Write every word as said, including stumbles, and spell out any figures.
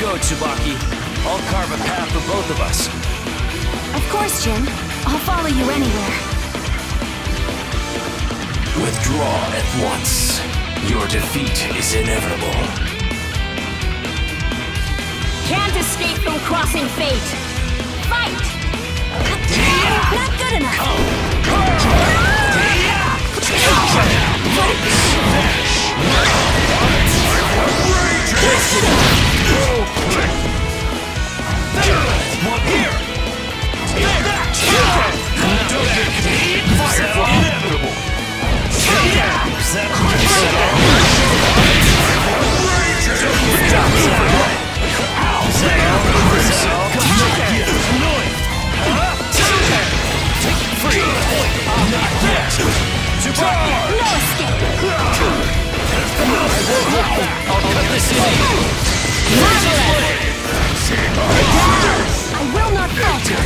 go, Tsubaki. I'll carve a path for both of us. Of course, Jin. I'll follow you anywhere. Withdraw at once. Your defeat is inevitable. Can't escape from crossing fate. Fight! Not good enough. I will not falter.